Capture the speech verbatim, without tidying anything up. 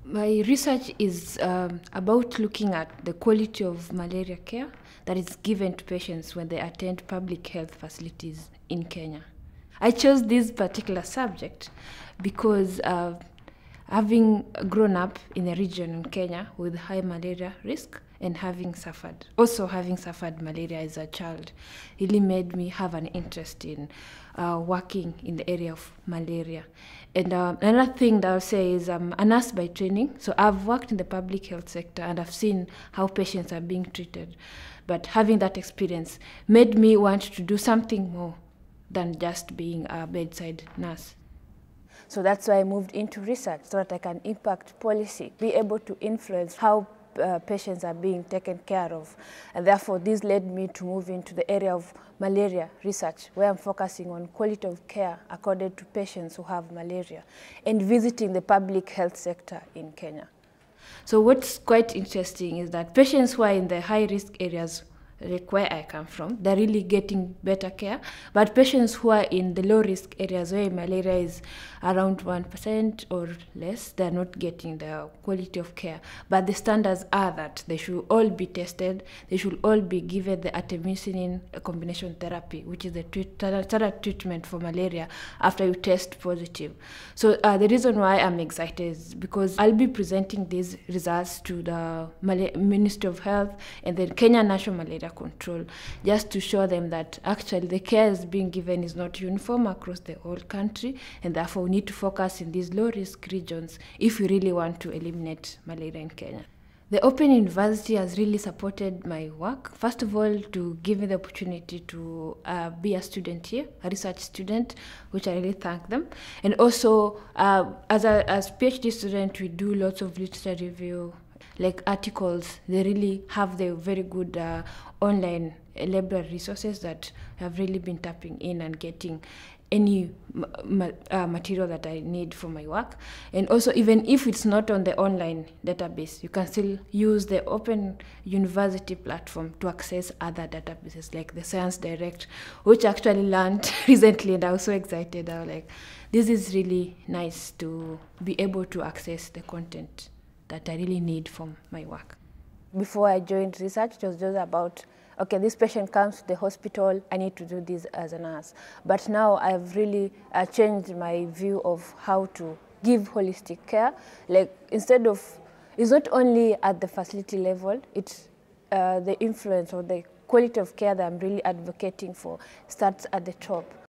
My research is um, about looking at the quality of malaria care that is given to patients when they attend public health facilities in Kenya. I chose this particular subject because uh, having grown up in a region in Kenya with high malaria risk and having suffered, also having suffered malaria as a child, really made me have an interest in uh, working in the area of malaria. And uh, another thing that I'll say is I'm a nurse by training, so I've worked in the public health sector and I've seen how patients are being treated. But having that experience made me want to do something more than just being a bedside nurse. So that's why I moved into research, so that I can impact policy, be able to influence how uh, patients are being taken care of. And therefore, this led me to move into the area of malaria research, where I'm focusing on quality of care accorded to patients who have malaria, and visiting the public health sector in Kenya. So what's quite interesting is that patients who are in the high-risk areas, like where I come from, they're really getting better care. But patients who are in the low-risk areas where malaria is around one percent or less, they're not getting the quality of care. But the standards are that they should all be tested, they should all be given the artemisinin combination therapy, which is the standard treatment for malaria after you test positive. So uh, the reason why I'm excited is because I'll be presenting these results to the Ministry of Health and the Kenya National Malaria Control, just to show them that actually the care is being given is not uniform across the whole country, and therefore we need to focus in these low-risk regions if we really want to eliminate malaria in Kenya. The Open University has really supported my work. First of all, to give me the opportunity to uh, be a student here, a research student, which I really thank them. And also, uh, as a as PhD student, we do lots of literature review, like articles. They really have the very good uh, online library resources that have really been tapping in and getting any ma uh, material that I need for my work. And also, even if it's not on the online database, you can still use the Open University platform to access other databases like the Science Direct, which I actually learned recently, and I was so excited. I was like, this is really nice to be able to access the content that I really need from my work. Before I joined research, it was just about, okay, this patient comes to the hospital, I need to do this as a nurse. But now I've really uh, changed my view of how to give holistic care. Like, instead of, it's not only at the facility level, it's uh, the influence or the quality of care that I'm really advocating for starts at the top.